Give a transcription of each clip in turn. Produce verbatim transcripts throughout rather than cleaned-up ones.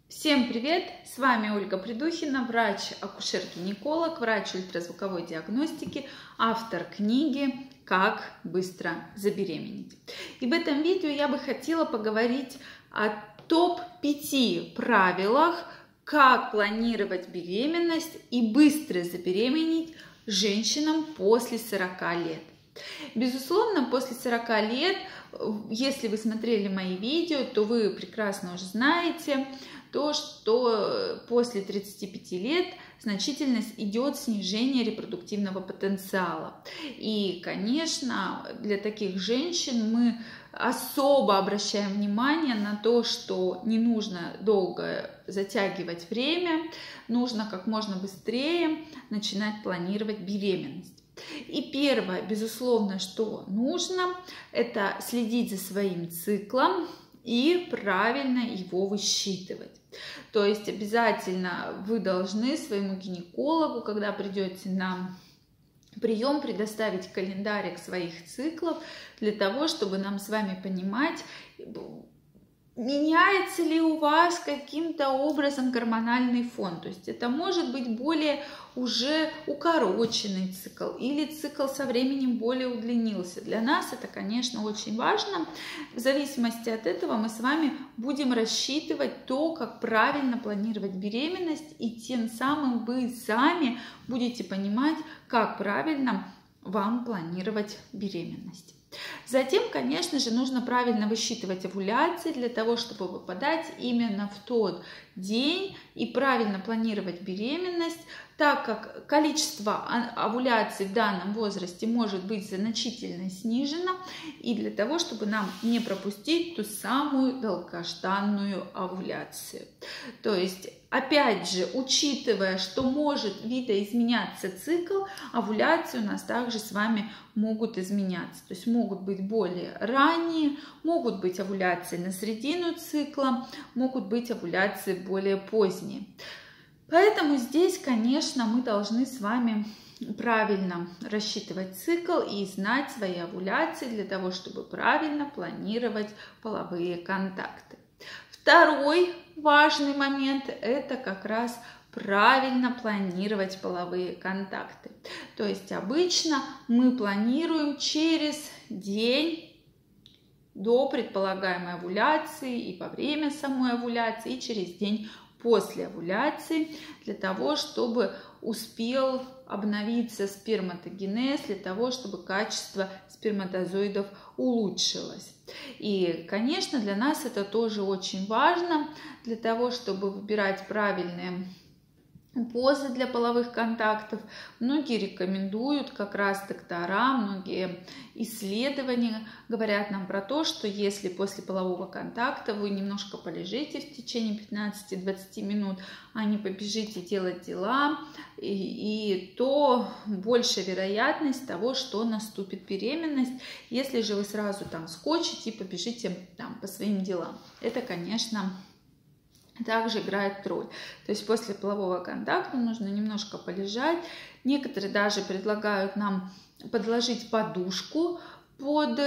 Всем привет! С вами Ольга Придухина, врач-акушер-гинеколог, врач ультразвуковой диагностики, автор книги «Как быстро забеременеть». И в этом видео я бы хотела поговорить о топ пяти правилах, как планировать беременность и быстро забеременеть женщинам после сорока лет. Безусловно, после сорока лет, если вы смотрели мои видео, то вы прекрасно уже знаете то, что после тридцати пяти лет значительно идет снижение репродуктивного потенциала. И, конечно, для таких женщин мы особо обращаем внимание на то, что не нужно долго затягивать время, нужно как можно быстрее начинать планировать беременность. И первое, безусловно, что нужно, это следить за своим циклом и правильно его высчитывать. То есть обязательно вы должны своему гинекологу, когда придете на прием, предоставить календарик своих циклов для того, чтобы нам с вами понимать, меняется ли у вас каким-то образом гормональный фон. То есть это может быть более уже укороченный цикл или цикл со временем более удлинился. Для нас это, конечно, очень важно. В зависимости от этого мы с вами будем рассчитывать то, как правильно планировать беременность, и тем самым вы сами будете понимать, как правильно вам планировать беременность. Затем, конечно же, нужно правильно высчитывать овуляции для того, чтобы выпадать именно в тот день и правильно планировать беременность, так как количество овуляций в данном возрасте может быть значительно снижено, и для того, чтобы нам не пропустить ту самую долгожданную овуляцию. То есть, опять же, учитывая, что может видоизменяться цикл, овуляции у нас также с вами могут изменяться. То есть могут быть более ранние, могут быть овуляции на середину цикла, могут быть овуляции более поздние. Поэтому здесь, конечно, мы должны с вами правильно рассчитывать цикл и знать свои овуляции для того, чтобы правильно планировать половые контакты. Второй важный момент – это как раз правильно планировать половые контакты. То есть обычно мы планируем через день до предполагаемой овуляции и во время самой овуляции, и через день после овуляции, для того, чтобы успел обновиться сперматогенез, для того, чтобы качество сперматозоидов улучшилось. И, конечно, для нас это тоже очень важно, для того, чтобы выбирать правильные позы для половых контактов. Многие рекомендуют, как раз доктора, многие исследования говорят нам про то, что если после полового контакта вы немножко полежите в течение пятнадцати-двадцати минут, а не побежите делать дела, и, и то больше вероятность того, что наступит беременность, если же вы сразу там скочите и побежите там по своим делам. Это, конечно, также играет роль. То есть после полового контакта нужно немножко полежать. Некоторые даже предлагают нам подложить подушку под,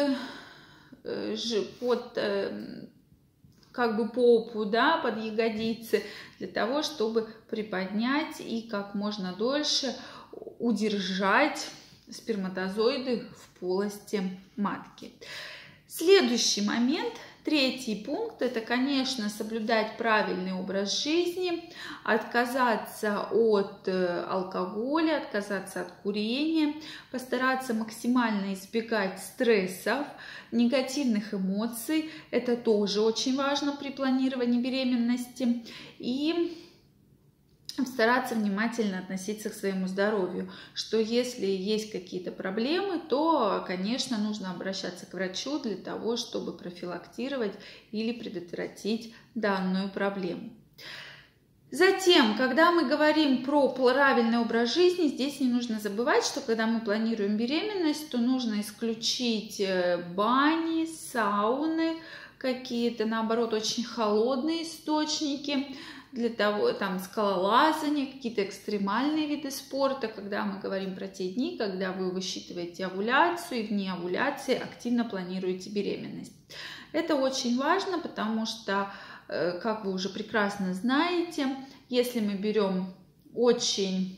под как бы попу, да, под ягодицы, для того, чтобы приподнять и как можно дольше удержать сперматозоиды в полости матки. Следующий момент, третий пункт, это, конечно, соблюдать правильный образ жизни, отказаться от алкоголя, отказаться от курения, постараться максимально избегать стрессов, негативных эмоций. Это тоже очень важно при планировании беременности. И стараться внимательно относиться к своему здоровью, что если есть какие-то проблемы, то, конечно, нужно обращаться к врачу для того, чтобы профилактировать или предотвратить данную проблему. Затем, когда мы говорим про правильный образ жизни, здесь не нужно забывать, что когда мы планируем беременность, то нужно исключить бани, сауны, какие-то, наоборот, очень холодные источники, для того, там, скалолазание, какие-то экстремальные виды спорта, когда мы говорим про те дни, когда вы высчитываете овуляцию и вне овуляции активно планируете беременность. Это очень важно, потому что как вы уже прекрасно знаете, если мы берем очень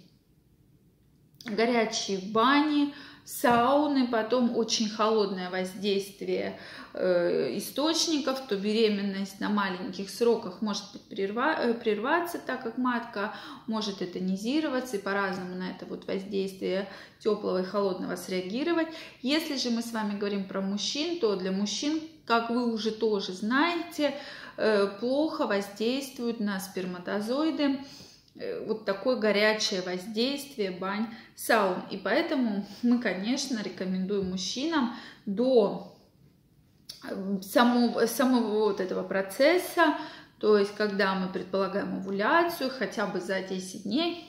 горячие бани, сауны, потом очень холодное воздействие э, источников, то беременность на маленьких сроках может прерва, э, прерваться, так как матка может тонизироваться и по-разному на это вот воздействие теплого и холодного среагировать. Если же мы с вами говорим про мужчин, то для мужчин, как вы уже тоже знаете, э, плохо воздействуют на сперматозоиды вот такое горячее воздействие бань, саун. И поэтому мы, конечно, рекомендуем мужчинам до самого, самого вот этого процесса, то есть когда мы предполагаем овуляцию, хотя бы за десять дней,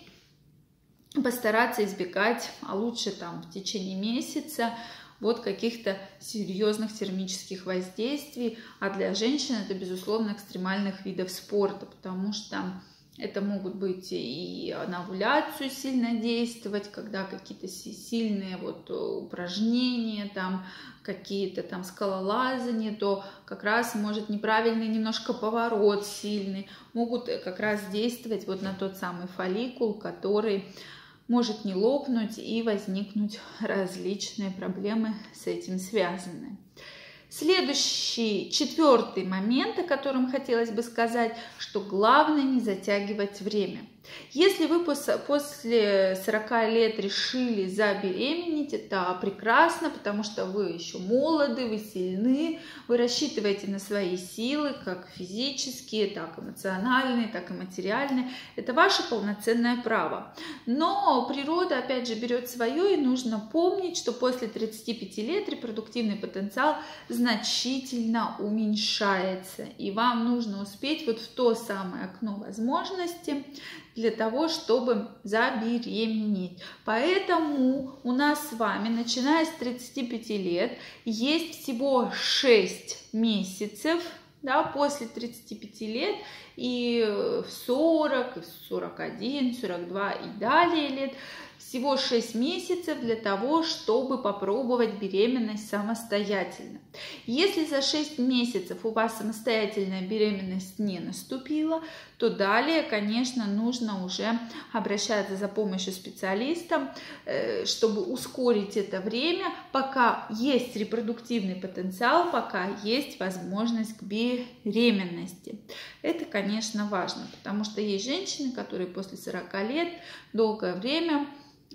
постараться избегать, а лучше там в течение месяца, вот каких-то серьезных термических воздействий. А для женщин это, безусловно, экстремальных видов спорта, потому что это могут быть и на овуляцию сильно действовать, когда какие-то сильные вот упражнения, там какие-то там скалолазания, то как раз может неправильный немножко поворот сильный, могут как раз действовать вот на тот самый фолликул, который может не лопнуть и возникнуть различные проблемы с этим связаны. Следующий, четвертый момент, о котором хотелось бы сказать, что главное не затягивать время. Если вы после сорока лет решили забеременеть, это прекрасно, потому что вы еще молоды, вы сильны, вы рассчитываете на свои силы, как физические, так эмоциональные, так и материальные. Это ваше полноценное право. Но природа, опять же, берет свое, и нужно помнить, что после тридцати пяти лет репродуктивный потенциал значительно уменьшается, и вам нужно успеть вот в то самое окно возможности для того, чтобы забеременеть. Поэтому у нас с вами, начиная с тридцати пяти лет, есть всего шесть месяцев, да, после тридцати пяти лет, и в сорок, и в сорок один, сорок два и далее лет, всего шесть месяцев для того, чтобы попробовать беременность самостоятельно. Если за шесть месяцев у вас самостоятельная беременность не наступила, то далее, конечно, нужно уже обращаться за помощью специалистам, чтобы ускорить это время, пока есть репродуктивный потенциал, пока есть возможность к беременности. Это, конечно, важно, потому что есть женщины, которые после сорока лет долгое время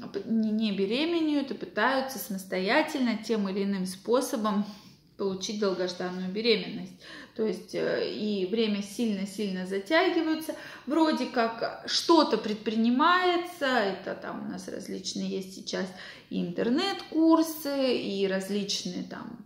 не беременеют и пытаются самостоятельно тем или иным способом получить долгожданную беременность. То есть и время сильно-сильно затягивается, вроде как что-то предпринимается, это там у нас различные есть сейчас и интернет-курсы, и различные там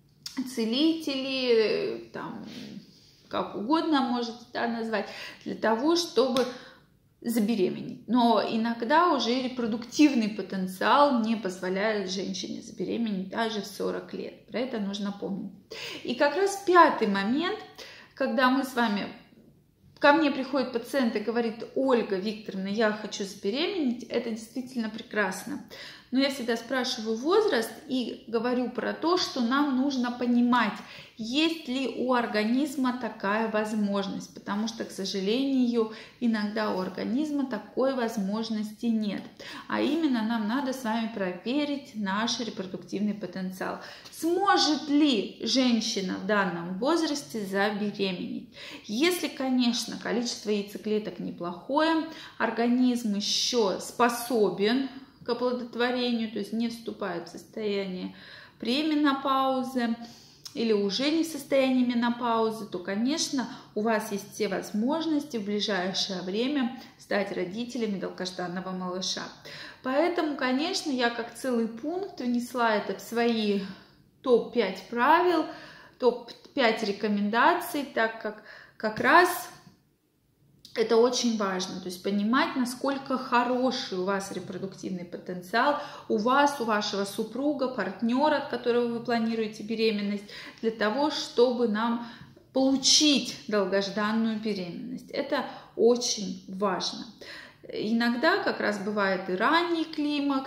целители, там как угодно можете, да, назвать, для того, чтобы забеременеть. Но иногда уже репродуктивный потенциал не позволяет женщине забеременеть даже в сорок лет. Про это нужно помнить. И как раз пятый момент, когда мы с вами, ко мне приходит пациент и говорит: Ольга Викторовна, я хочу забеременеть, это действительно прекрасно. Но я всегда спрашиваю возраст и говорю про то, что нам нужно понимать, есть ли у организма такая возможность, потому что, к сожалению, иногда у организма такой возможности нет. А именно нам надо с вами проверить наш репродуктивный потенциал. Сможет ли женщина в данном возрасте забеременеть? Если, конечно, количество яйцеклеток неплохое, организм еще способен к оплодотворению, то есть не вступает в состояние пременопаузы или уже не в состоянии менопаузы, то, конечно, у вас есть все возможности в ближайшее время стать родителями долгожданного малыша. Поэтому, конечно, я как целый пункт внесла это в свои топ пять правил, топ пять рекомендаций, так как как раз это очень важно, то есть понимать, насколько хороший у вас репродуктивный потенциал, у вас, у вашего супруга, партнера, от которого вы планируете беременность, для того, чтобы нам получить долгожданную беременность. Это очень важно. Иногда как раз бывает и ранний климакс,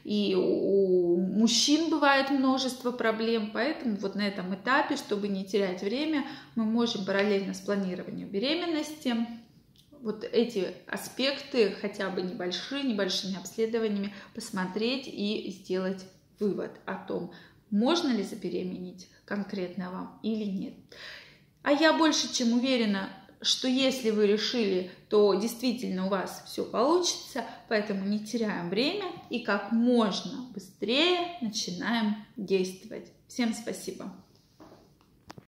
и у мужчин бывает множество проблем, поэтому вот на этом этапе, чтобы не терять время, мы можем параллельно с планированием беременности вот эти аспекты, хотя бы небольшие, небольшими обследованиями, посмотреть и сделать вывод о том, можно ли забеременеть конкретно вам или нет. А я больше чем уверена, что если вы решили, то действительно у вас все получится, поэтому не теряем время и как можно быстрее начинаем действовать. Всем спасибо!